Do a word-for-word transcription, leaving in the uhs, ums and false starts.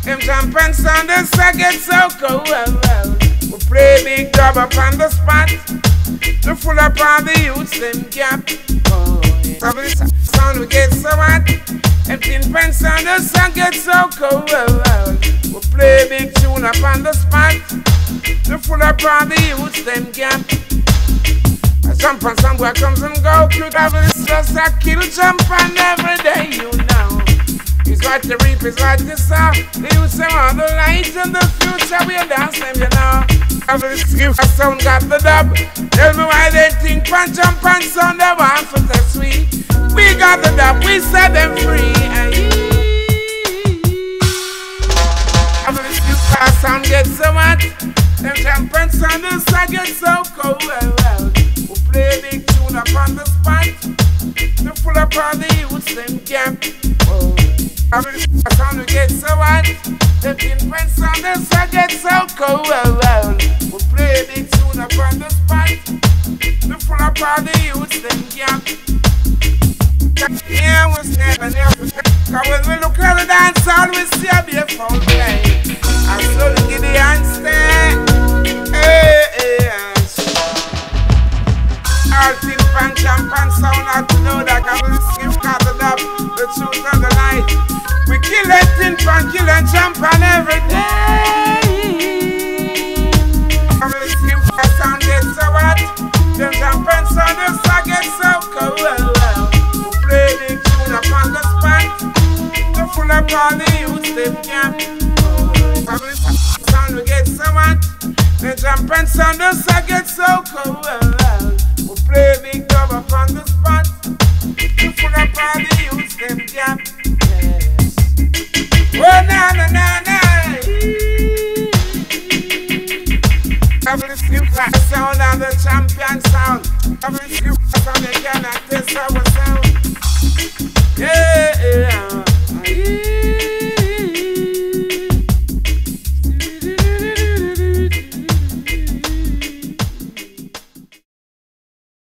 Them champion sounders I get so cold. We play big dub up on the spot. The full up on the youths, them gap. Oh, yeah. So this sound we get so hot. Them tin pen sounders I get so cold. We play big tune up on the spot. The full up on the youths, them gap. I jump on somewhere comes and go. Quick travel is just a kill jump on every day, you know. It's what the reap, is what the sow. They use some of the light in the future. We'll dance them, you know. Travel is give a sound got the dub. Tell me why they think pan jump and sound they want for the sweet. We got the dub, we set them free. Travel is give a sound get so hot. Them jump and sounders I get so cold. We play big tune up on the spot. The full up on the youths, them camp. Oh, travel is a sound we get so hot. Them tin pen sounders I get so cold. We play big tune up on the spot. The full up on the youths, them camp. Yeah, we never never. Cause when we look at the dance hall, we see a beautiful play. I saw the giddy and stay. Hey, hey, all tin pan champagne sound out to know that I will skip cut it up, the truth of the night. We kill it tin pan, kill and champagne every day. I will skip cut sound get so hot. Them champagne sounders I get so cold. We play big tune up on the spot. The full up all the youths, them camp. I will sound we get so hot. The champagne sounders I get so cold. We play big dub up on the spot. The full up all the youths, them gap. Yes. Oh, na na na na. Every skip that sound and the champion sound. Every skip that sound, they cannot test our sound.